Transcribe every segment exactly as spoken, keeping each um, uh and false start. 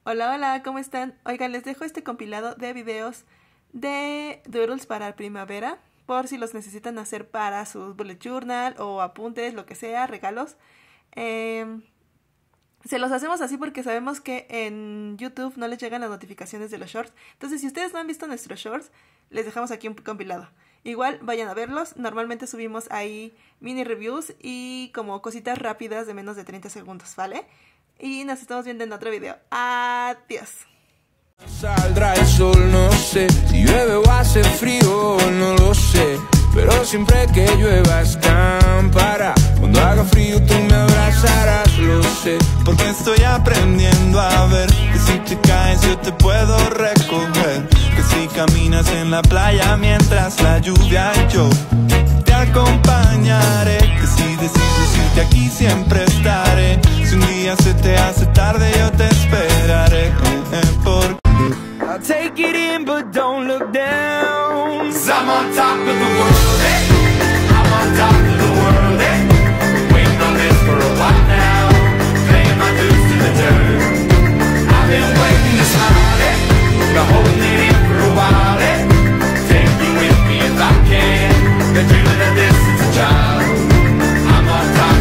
Hola, hola, ¿cómo están? Oigan, les dejo este compilado de videos de doodles para primavera, por si los necesitan hacer para sus bullet journal o apuntes, lo que sea, regalos. Eh, se los hacemos así porque sabemos que en YouTube no les llegan las notificaciones de los shorts. Entonces, si ustedes no han visto nuestros shorts, les dejamos aquí un compilado. Igual, vayan a verlos. Normalmente subimos ahí mini reviews y como cositas rápidas de menos de treinta segundos, ¿vale? Y nos estamos viendo en otro video. Adiós. Saldrá el sol, no sé. Si llueve o hace frío, no lo sé. Pero siempre que llueva escampará. Cuando haga frío tú me abrazarás, lo sé. Porque estoy aprendiendo a ver que si te caes yo te puedo recoger. Que si caminas en la playa mientras la lluvia y yo te acompañaré. Que si decides irte aquí siempre estaré. Si un día se te hace tarde yo te esperaré. eh, eh, por... I'll take it in but don't look down. 'Cause I'm on top of the world, eh? I'm on top of the world, eh? Waiting on this for a while now, paying my dues to the dirt. I've been waiting this hard, eh? Been holding it in for a while, eh? Take you with me if I can. Been dreaming of this since a child. I'm on top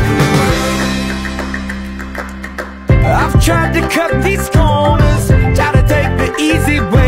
of the world. I've tried to cut these corners, try to take the easy way.